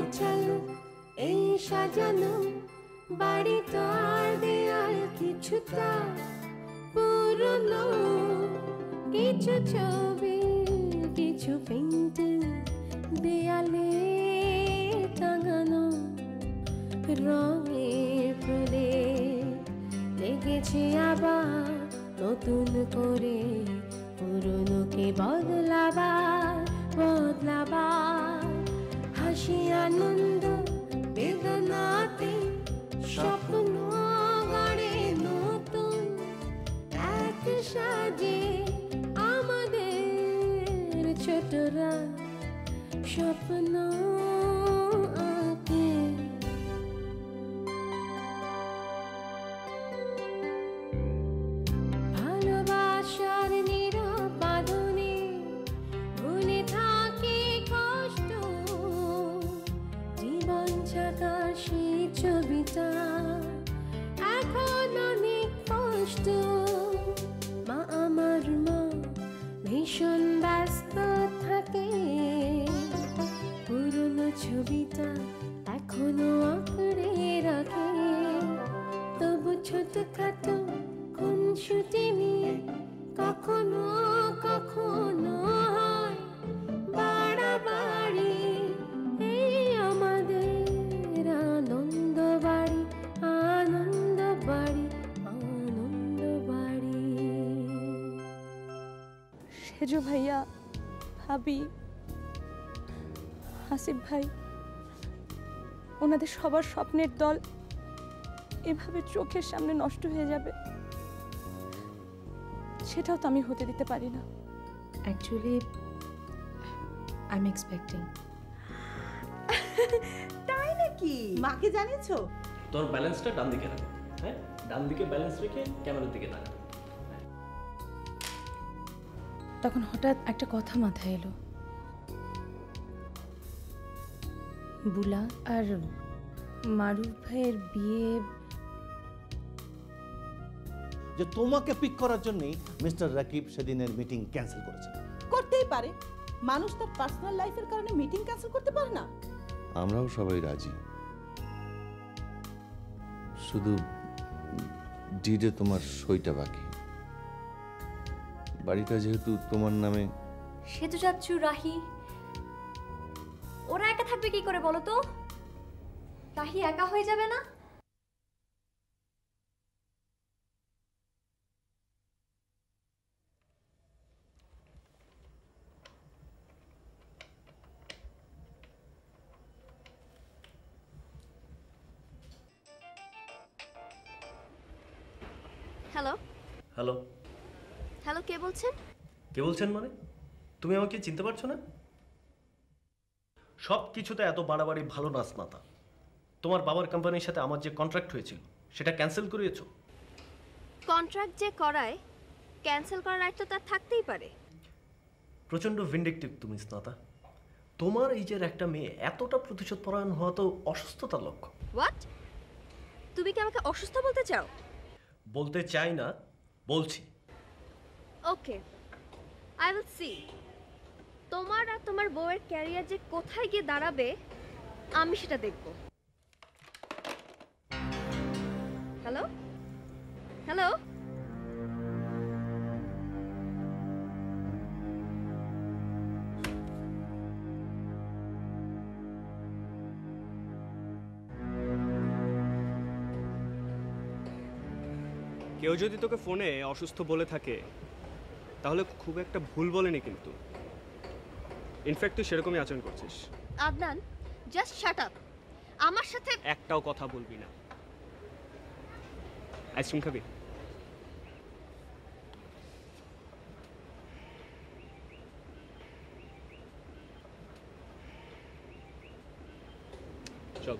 চলো এই সাজানো বাড়ি তো আর দেয়াল কিছুটা পুরনো, কিছু ছবি কিছু পেন্টিং দেয়ালে টাঙানো, রঙের প্রলেপ লেগেছে আবার নতুন করে, পুরনোকে বদলাবার হাসি আনন্দ বেদনাতে স্বপ্ন গড়ে নতুন এক সাজে আমাদের ছোটরা স্বপ্ন আঁকে। ভালোবাসার নীরব বাঁধনে ভুলে থাকে কষ্ট, জীবন ছাকার সেই ছবিটা এখন অনেক কষ্ট। মা আমার মা ভীষণ ব্যস্ত থাকে, পুরনো ছবিটা এখনো আঁকড়ে রাখে, তবু ছোটখাটো খুনসুটি নিয়ে কখনো কখনো হয় বাড়াবাড়ি। এই আমাদের আনন্দ বাড়ি, আনন্দ বাড়ি, আনন্দ বাড়ি। সেজু ভাইয়া, ভাবি, হাসিব ভাই, ওনাদের সবার স্বপ্নের দল এভাবে চোখের সামনে নষ্ট হয়ে যাবে, সেটাও তো আমি হতে দিতে পারি না। Actually I am expecting. তাই নাকি? মাকে জানিয়েছো? তোর ব্যালেন্সটা ডান দিকে রাখো। হ্যাঁ, ডান দিকে ব্যালেন্স রেখে ক্যামেরার দিকে তাকাও। তখন হঠাৎ একটা কথা মাথায় এলো, বুলা আর মারুফ ভাইয়ের বিয়ে। যে তোমাকে পিক করার জন্যই মিস্টার রাকিব সেদিনের মিটিং ক্যান্সেল করেছেন। করতেই পারে, মানুষ তার পার্সোনাল লাইফের কারণে মিটিং ক্যান্সেল করতে পারে না। আমরাও সবাই রাজি, শুধু ডিডে তোমার সইটা বাকি। বাড়িটা যেহেতু তোমার নামে। সেতু চাচ্ছু, রাহি ওরা একা থাকবে কি করে বলো তো? রাহি একা হয়ে যাবে না? হ্যালো হ্যালো হ্যালো, কে বলছেন? কে বলছেন মানে? তুমি আমাকে চিনতে পারছো না? সব কিছুতে এত বাড়াবাড়ি ভালো না স্নাতা। তোমার বাবার কোম্পানির সাথে আমার যে কন্ট্রাক্ট হয়েছিল সেটা ক্যান্সেল করিয়েছো। কন্ট্রাক্ট যে করায় ক্যান্সেল করার রাইট তো তার থাকতেই পারে। প্রচণ্ড ভিন্ডিকটিভ তুমি স্নাতা। তোমার এই যে একটা মেয়ে এতটা প্রতিশোধ পরায়ণ হওয়া তো অসুস্থতার লক্ষ্য। হোয়াট? তুমি কি আমাকে অসুস্থ বলতে চাও? বলতে চাই না, বলছি। ওকে, আই উইল সি তোমার আর তোমার বউয়ের ক্যারিয়ার যে কোথায় গিয়ে দাঁড়াবে আমি সেটা দেখব। হ্যালো হ্যালো, কেউ যদি তোকে ফোনে অসুস্থ বলে থাকে তাহলে খুব একটা ভুল বলেনি, কিন্তু ইনফ্যাক্ট তুই সেরকমই আচরণ করছিস। Adnan, just shut up. আমার সাথে একটাও কথা বলবি না। আইসক্রিম খাবি? চল।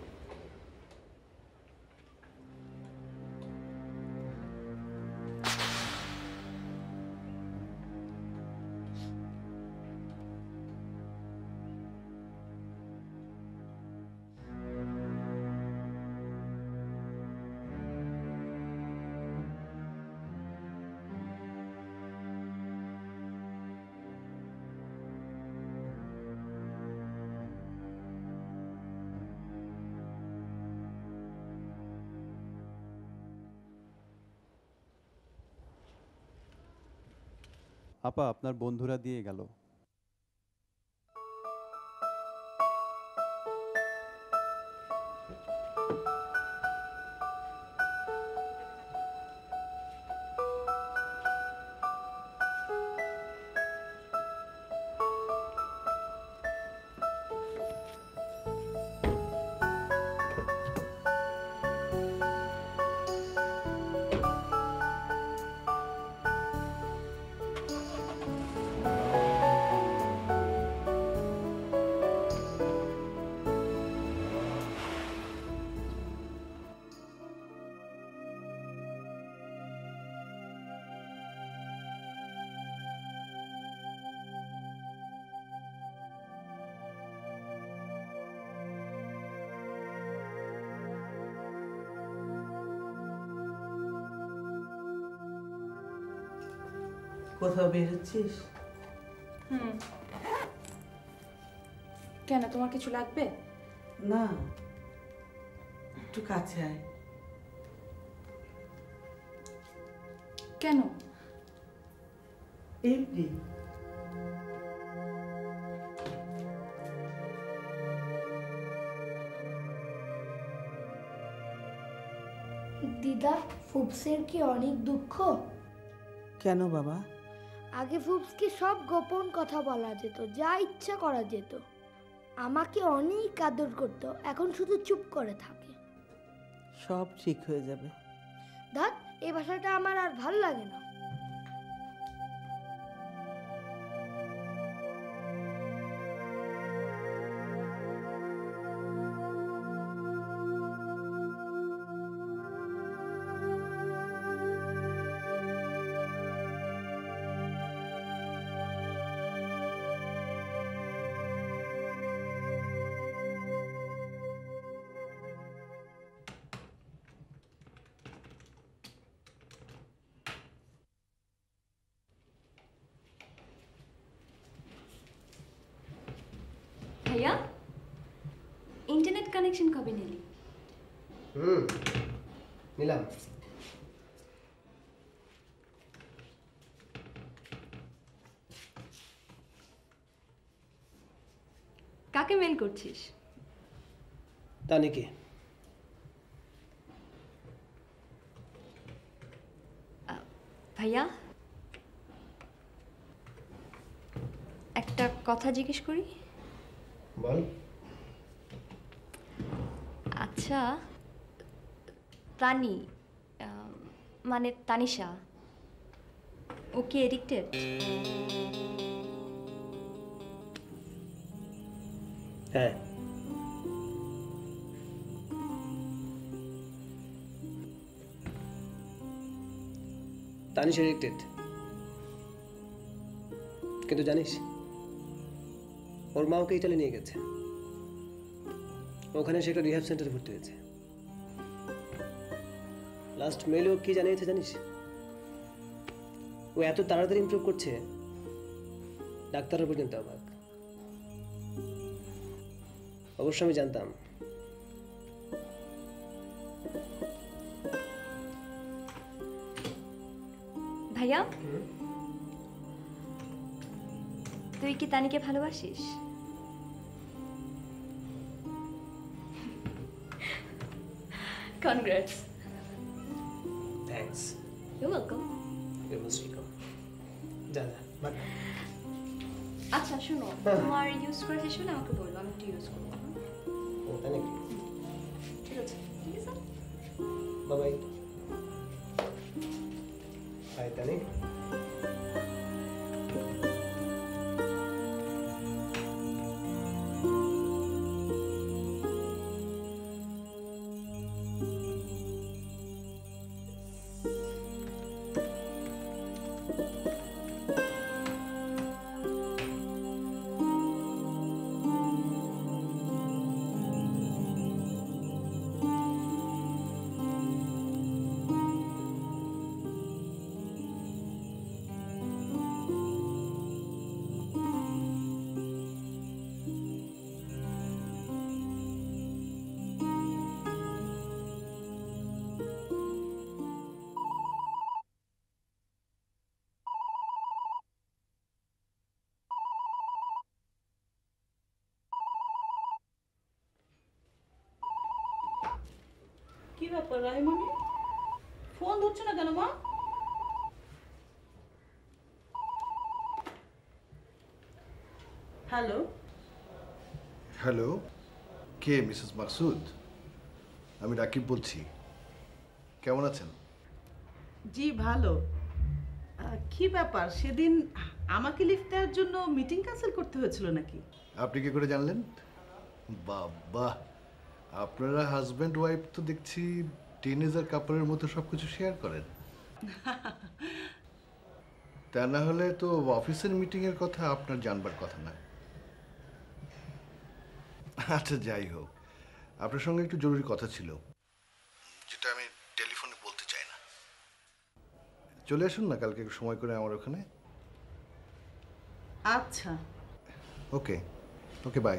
আপা আপনার বন্ধুরা দিয়ে গেল। কোথাও বের হচ্ছিস? কেন, তোমার কিছু লাগবে? না, একটু কাছে আয়। কেন? এমনি। দিদা, ফুপসের কি অনেক দুঃখ? কেন বাবা? আগে ফুপসকে সব গোপন কথা বলা যেত, যা ইচ্ছা করা যেত। আমাকে অনেক আদর করতো, এখন শুধু চুপ করে থাকে। সব ঠিক হয়ে যাবে। দেখ, এই ভাষাটা আমার আর ভাল লাগে না। ভাইয়া, ইন্টারনেট কানেকশন কবে নিলি? নিলাম। কাকে মেল করছিস? তানিকে। ভাইয়া, একটা কথা জিজ্ঞেস করি? বল। আচ্ছা, তানি মানে তানিশা, ও কি এডিক্টেড? হ্যাঁ। তানিশ এডিক্টেড, কিন্তু জানিস ওর মা ওকে ইটালি নিয়ে গেছে। ওখানে সে একটা রিহ্যাব সেন্টারে ভর্তি হয়েছে। লাস্ট মেলে ও কি জানিয়েছে জানিস? ও এত তাড়াতাড়ি ইমপ্রুভ করছে, ডাক্তাররা পর্যন্ত অবাক। অবশ্য আমি জানতাম। ভাইয়া, তুই কি তানিকে ভালোবাসিস? Congrats. Thanks. You welcome. You most welcome. যা যা, বাই। আচ্ছা শোনো, তোমার ইউজ করা শেষ হলে আমাকে বলবো, আমি একটু ইউজ করবো। ও তাই নাকি? ঠিক আছে, ঠিক আছে। Bye bye. বাই তানি। কি ব্যাপার রাহিমামি, ফোন ধরছো না কেন মা? হ্যালো। হ্যালো, কে মিসেস মাকসুদ? আমি রাকিব বলছি। কেমন আছেন? জি ভালো। কি ব্যাপার, সেদিন আমাকে লিফট দেওয়ার জন্য মিটিং ক্যান্সেল করতে হয়েছিল নাকি? আপনি কি করে জানলেন? বাবা, আপনারা হাজব্যান্ড ওয়াইফ তো দেখছি টিনেজার কাপড়ের মতো সব কিছু শেয়ার করেন। তা না হলে তো অফিসের মিটিংয়ের কথা আপনার জানবার কথা না। আচ্ছা যাই হোক, আপনার সঙ্গে একটু জরুরি কথা ছিল, যেটা আমি টেলিফোনে বলতে চাই না। চলে আসুন না কালকে একটু সময় করে আমার ওখানে। আচ্ছা। Okay okay, bye.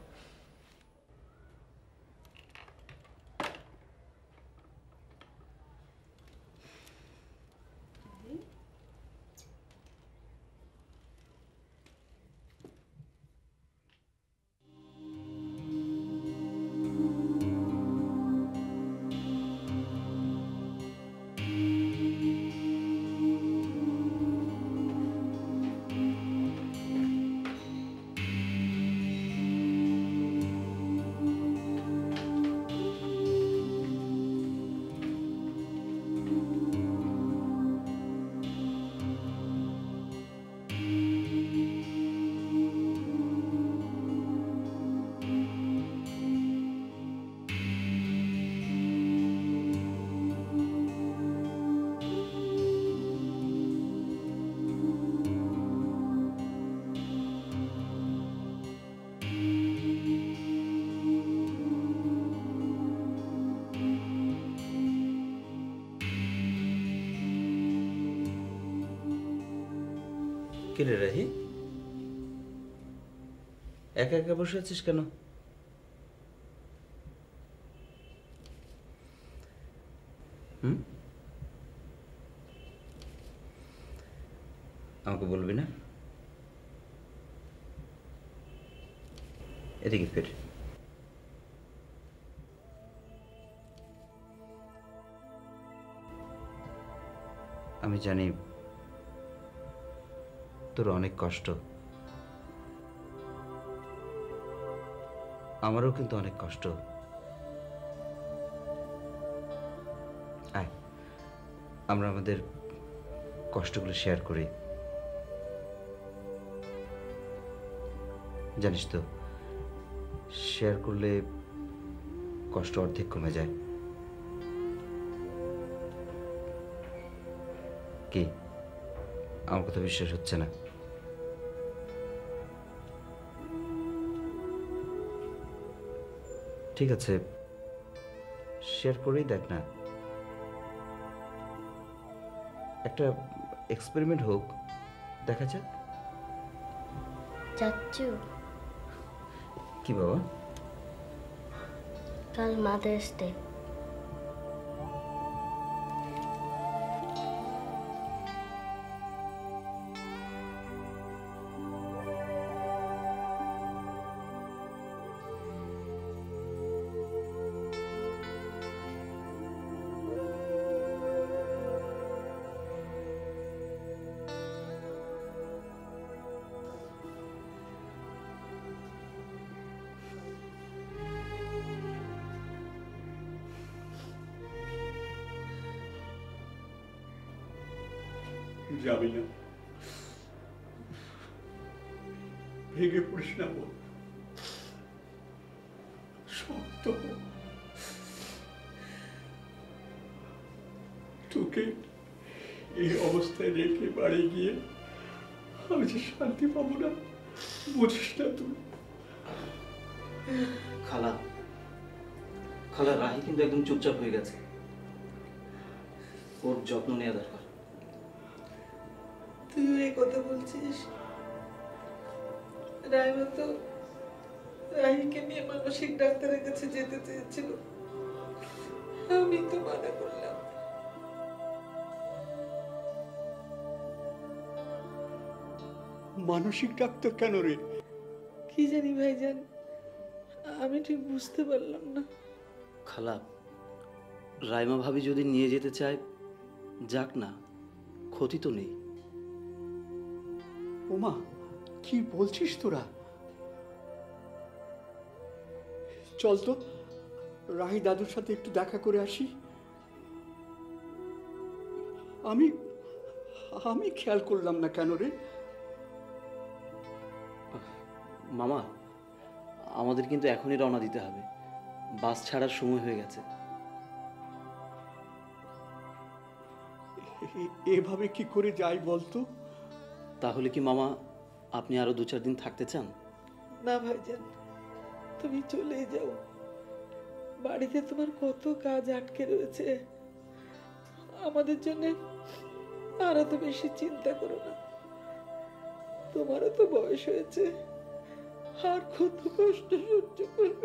কিরে রাহি, একা একা বসে আছিস কেন? আমাকে বলবি না? এদিকে ফির। আমি জানি তোর অনেক কষ্ট, আমারও কিন্তু অনেক কষ্ট। আয়, আমরা আমাদের কষ্টগুলো শেয়ার করি। জানিস তো, শেয়ার করলে কষ্ট অর্ধেক কমে যায়। কি আমার কথা বিশ্বাস হচ্ছে না? ঠিক আছে, শেয়ার করেই দেখ না, একটা এক্সপেরিমেন্ট হোক, দেখা যাক। চাচ্চু, কি বাবা? কাল মাদার্স ডে। যাবি না, ভেঙে পড়িস না, শক্ত। তোকে এই অবস্থায় রেখে বাড়ি গিয়ে আমি যে শান্তি পাবো না, বুঝিস না তুই? খালা, খালা, রাহি কিন্তু একদম চুপচাপ হয়ে গেছে, ওর যত্ন নেওয়া দরকার। তুই এই কথা বলছিস? রাহিমা তো রাহিকে নিয়ে মানসিক ডাক্তারের কাছে যেতে চেয়েছিল, আমি তো মানা করলাম। মানসিক ডাক্তার কেন রে? কি জানি ভাইজান, আমি ঠিক বুঝতে পারলাম না। খালা, রাইমা ভাবি যদি নিয়ে যেতে চায় যাক না, ক্ষতি তো নেই। ওমা, কি বলছিস তোরা? চল তো রাহি দাদুর সাথে একটু দেখা করে আসি। আমি আমি খেয়াল করলাম না কেন রে? মামা, আমাদের কিন্তু এখনই রওনা দিতে হবে, বাস ছাড়ার সময় হয়ে গেছে। এভাবে কি করে যাই বলতো? তাহলে কি মামা আপনি আরো 2-4 দিন থাকতে চান? না ভাইজান, তুমি চলে যাও। বাড়িতে তোমার কত কাজ আটকে রয়েছে, আমাদের জন্য আর এত বেশি চিন্তা করো না। তোমারও তো বয়স হয়েছে, আর কত কষ্ট সহ্য করবে?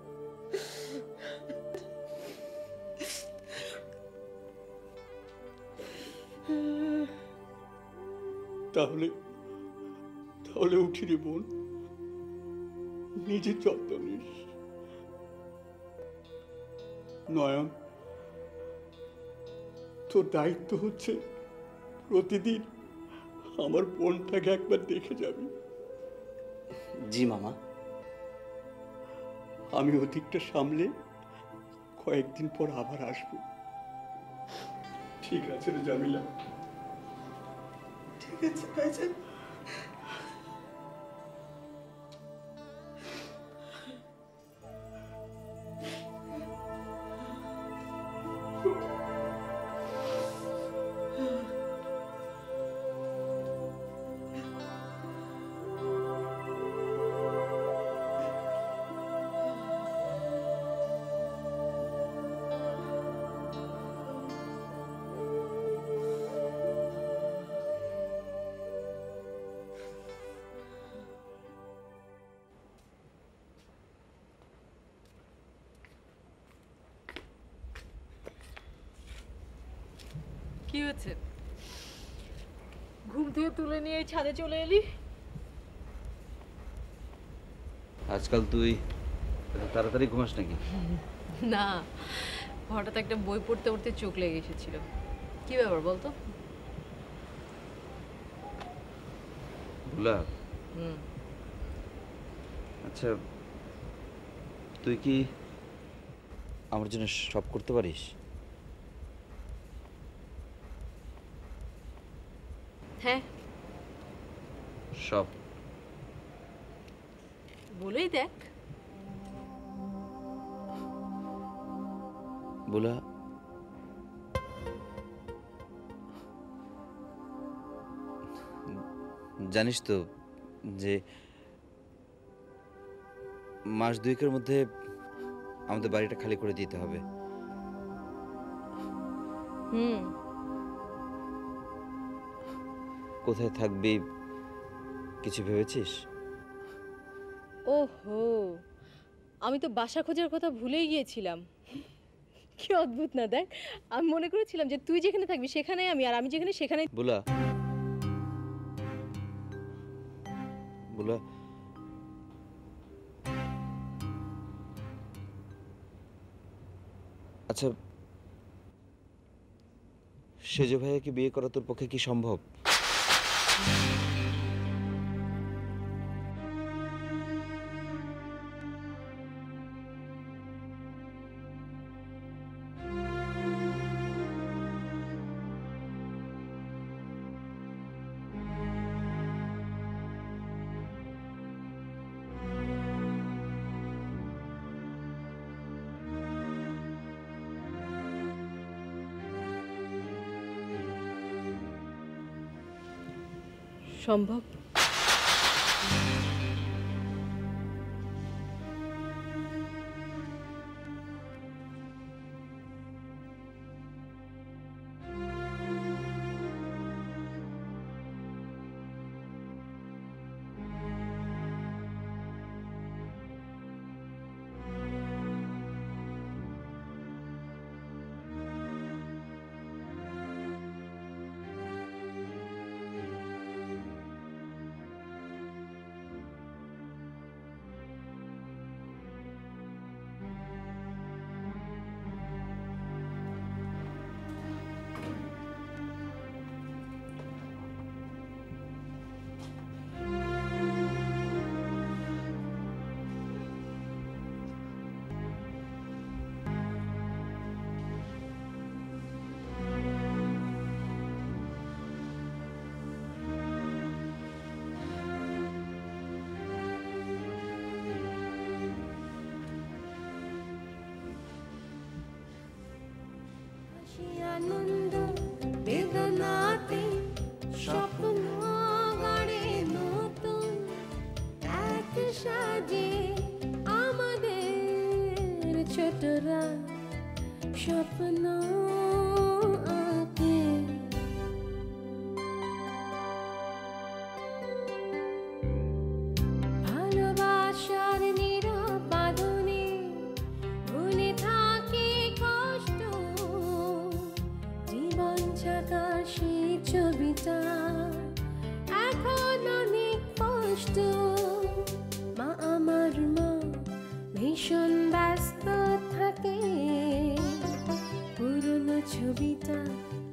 তাহলে তাহলে উঠি রে বোন, নিজের যত্ন নিস। নয়ন, তোর দায়িত্ব হচ্ছে প্রতিদিন আমার বোনটাকে একবার দেখে যাবি। জি মামা। আমি ওদিকটা সামলে কয়েকদিন পর আবার আসবো। ঠিক আছে রে জামিলা? ঠিক আছে ভাইজান। কি হয়েছে? ঘুম থেকে তুলে নিয়ে ছাদে চলে এলি? আজকাল তুই এত তাড়াতাড়ি ঘুমাস নাকি? না, হঠাৎ একটা বই পড়তে পড়তে চোখ লেগে এসেছিল। কি ব্যাপার বলতো? ভোলা, আচ্ছা তুই কি আমার জন্য সব করতে পারিস? হ্যাঁ, সব বলেই দেখ। ভোলা, জানিস তো যে মাস 2 মধ্যে আমাদের বাড়িটা খালি করে দিতে হবে। কোথায় থাকবি কিছু ভেবেছিস? ওহো, আমি তো বাসা খোঁজার কথা ভুলেই গিয়েছিলাম। কি অদ্ভুত না, দেখ আমি মনে করেছিলাম যে তুই যেখানে থাকবি সেখানে আমি, আর আমি যেখানে সেখানে। ভোলা, ভোলা, আচ্ছা সেজ ভাইয়াকে বিয়ে করা তোর পক্ষে কি সম্ভব? সম্ভব? আনন্দ বেদনাতে স্বপ্ন গড়ে নতুন এক সাজে আমাদের ছোটরা স্বপ্ন আঁকে। ভালোবাসার নীরব বাঁধনে ভুলে থাকে কষ্ট, জীবন ছাকার সেই ছবিটা এখন অনেক কষ্ট। মা আমার মা ভীষণ ব্যস্ত থাকে, পুরনো ছবিটা